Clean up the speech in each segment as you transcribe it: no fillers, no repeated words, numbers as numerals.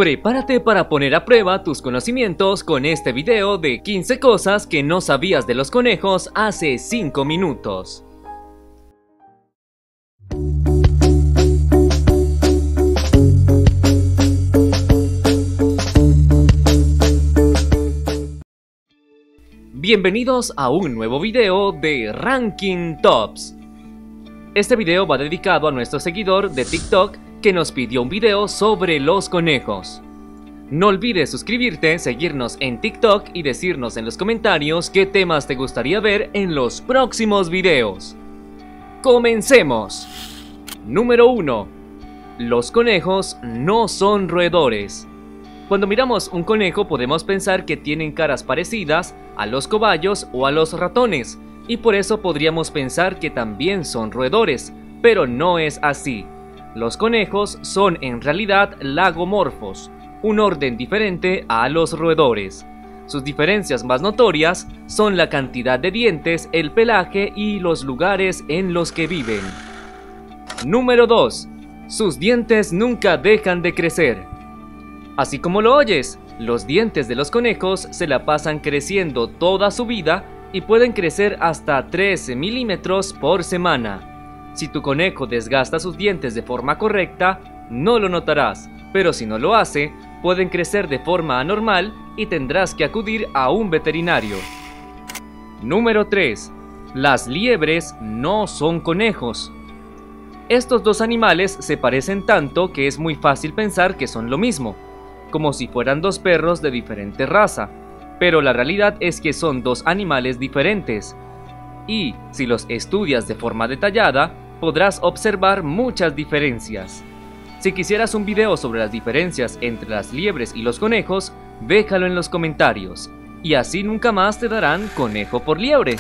Prepárate para poner a prueba tus conocimientos con este video de 15 cosas que no sabías de los conejos hace 5 minutos. Bienvenidos a un nuevo video de Ranking Tops. Este video va dedicado a nuestro seguidor de TikTok que nos pidió un video sobre los conejos. No olvides suscribirte, seguirnos en TikTok y decirnos en los comentarios qué temas te gustaría ver en los próximos videos. ¡Comencemos! Número 1. Los conejos no son roedores. Cuando miramos un conejo podemos pensar que tienen caras parecidas a los cobayos o a los ratones, y por eso podríamos pensar que también son roedores, pero no es así. Los conejos son en realidad lagomorfos, un orden diferente a los roedores. Sus diferencias más notorias son la cantidad de dientes, el pelaje y los lugares en los que viven. Número 2. Sus dientes nunca dejan de crecer. Así como lo oyes, los dientes de los conejos se la pasan creciendo toda su vida y pueden crecer hasta 13 milímetros por semana. Si tu conejo desgasta sus dientes de forma correcta, no lo notarás, pero si no lo hace, pueden crecer de forma anormal y tendrás que acudir a un veterinario. Número 3. Las liebres no son conejos. Estos dos animales se parecen tanto que es muy fácil pensar que son lo mismo, como si fueran dos perros de diferente raza, pero la realidad es que son dos animales diferentes. Y si los estudias de forma detallada, podrás observar muchas diferencias. Si quisieras un video sobre las diferencias entre las liebres y los conejos, déjalo en los comentarios, y así nunca más te darán conejo por liebre.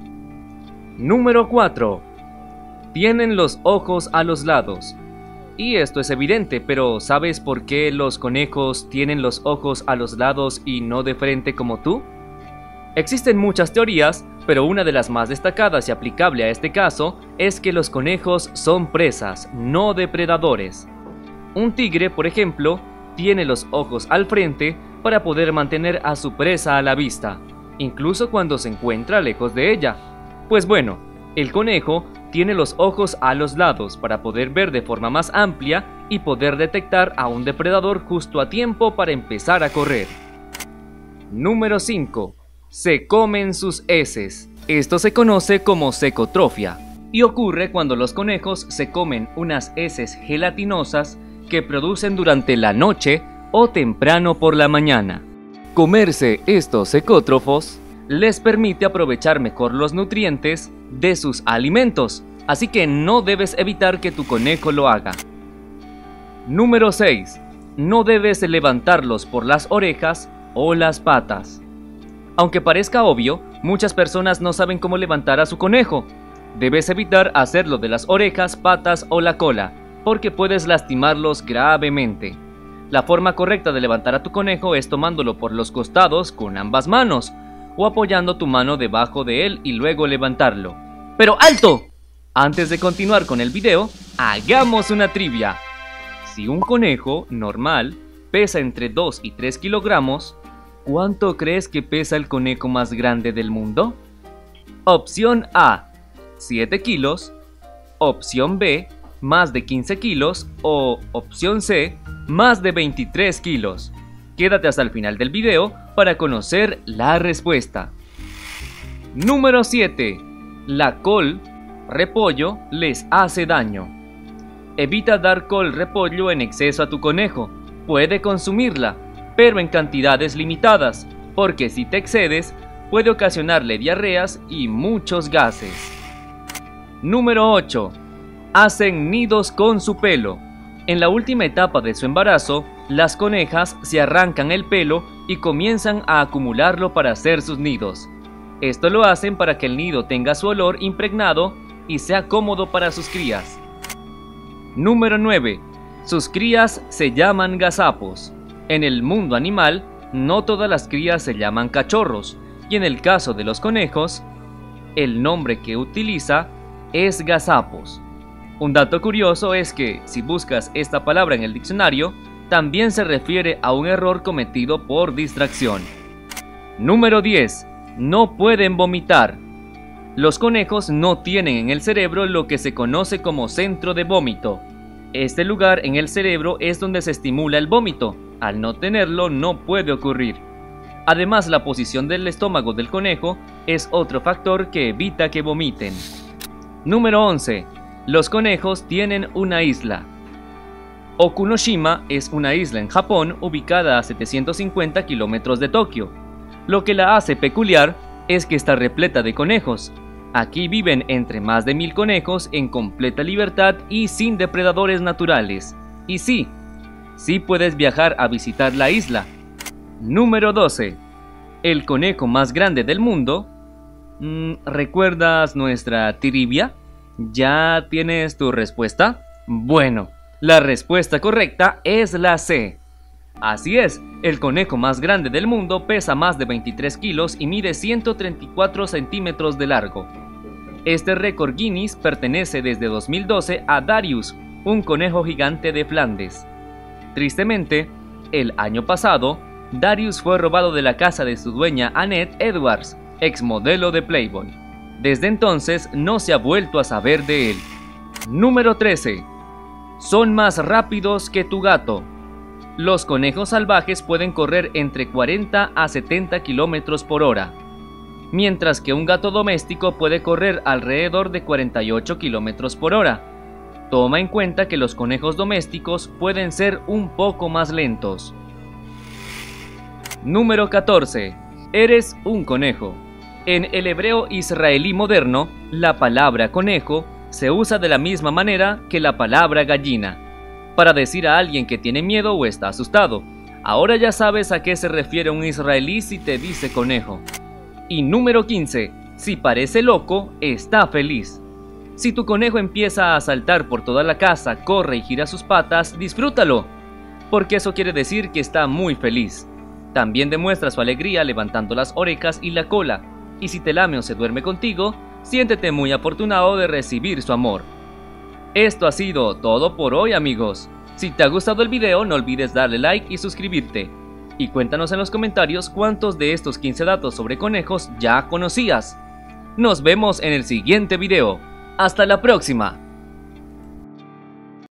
Número 4. Tienen los ojos a los lados. Y esto es evidente, pero ¿sabes por qué los conejos tienen los ojos a los lados y no de frente como tú? Existen muchas teorías, pero una de las más destacadas y aplicable a este caso es que los conejos son presas, no depredadores. Un tigre, por ejemplo, tiene los ojos al frente para poder mantener a su presa a la vista, incluso cuando se encuentra lejos de ella. Pues bueno, el conejo tiene los ojos a los lados para poder ver de forma más amplia y poder detectar a un depredador justo a tiempo para empezar a correr. Número 5. Se comen sus heces. Esto se conoce como secotrofia y ocurre cuando los conejos se comen unas heces gelatinosas que producen durante la noche o temprano por la mañana. Comerse estos secótrofos les permite aprovechar mejor los nutrientes de sus alimentos, así que no debes evitar que tu conejo lo haga. Número 6. No debes levantarlos por las orejas o las patas. Aunque parezca obvio, muchas personas no saben cómo levantar a su conejo. Debes evitar hacerlo de las orejas, patas o la cola, porque puedes lastimarlos gravemente. La forma correcta de levantar a tu conejo es tomándolo por los costados con ambas manos, o apoyando tu mano debajo de él y luego levantarlo. ¡Pero alto! Antes de continuar con el video, hagamos una trivia. Si un conejo normal pesa entre 2 y 3 kilogramos, ¿cuánto crees que pesa el conejo más grande del mundo? Opción A, 7 kilos, opción B, más de 15 kilos o opción C, más de 23 kilos. Quédate hasta el final del video para conocer la respuesta. Número 7. La col, repollo, les hace daño. Evita dar col repollo en exceso a tu conejo. Puede consumirla, pero en cantidades limitadas, porque si te excedes, puede ocasionarle diarreas y muchos gases. Número 8. Hacen nidos con su pelo. En la última etapa de su embarazo, las conejas se arrancan el pelo y comienzan a acumularlo para hacer sus nidos. Esto lo hacen para que el nido tenga su olor impregnado y sea cómodo para sus crías. Número 9. Sus crías se llaman gazapos. En el mundo animal, no todas las crías se llaman cachorros, y en el caso de los conejos, el nombre que utiliza es gazapos. Un dato curioso es que si buscas esta palabra en el diccionario, también se refiere a un error cometido por distracción. Número 10. No pueden vomitar. Los conejos no tienen en el cerebro lo que se conoce como centro de vómito. Este lugar en el cerebro es donde se estimula el vómito. Al no tenerlo, no puede ocurrir. Además, la posición del estómago del conejo es otro factor que evita que vomiten. Número 11. Los conejos tienen una isla. Okunoshima es una isla en Japón ubicada a 750 kilómetros de Tokio. Lo que la hace peculiar es que está repleta de conejos. Aquí viven entre más de 1000 conejos en completa libertad y sin depredadores naturales. Y sí puedes viajar a visitar la isla. Número 12. El conejo más grande del mundo. ¿Recuerdas nuestra trivia? ¿Ya tienes tu respuesta? Bueno, la respuesta correcta es la C. Así es, el conejo más grande del mundo pesa más de 23 kilos y mide 134 centímetros de largo. Este récord Guinness pertenece desde 2012 a Darius, un conejo gigante de Flandes. Tristemente, el año pasado, Darius fue robado de la casa de su dueña Annette Edwards, exmodelo de Playboy. Desde entonces no se ha vuelto a saber de él. Número 13. Son más rápidos que tu gato. Los conejos salvajes pueden correr entre 40 a 70 kilómetros por hora, mientras que un gato doméstico puede correr alrededor de 48 kilómetros por hora. Toma en cuenta que los conejos domésticos pueden ser un poco más lentos. Número 14. Eres un conejo. En el hebreo israelí moderno, la palabra conejo se usa de la misma manera que la palabra gallina, para decir a alguien que tiene miedo o está asustado. Ahora ya sabes a qué se refiere un israelí si te dice conejo. Y número 15. Si parece loco, está feliz. Si tu conejo empieza a saltar por toda la casa, corre y gira sus patas, disfrútalo, porque eso quiere decir que está muy feliz. También demuestra su alegría levantando las orejas y la cola, y si te lame o se duerme contigo, siéntete muy afortunado de recibir su amor. Esto ha sido todo por hoy, amigos. Si te ha gustado el video, no olvides darle like y suscribirte. Y cuéntanos en los comentarios cuántos de estos 15 datos sobre conejos ya conocías. Nos vemos en el siguiente video. ¡Hasta la próxima!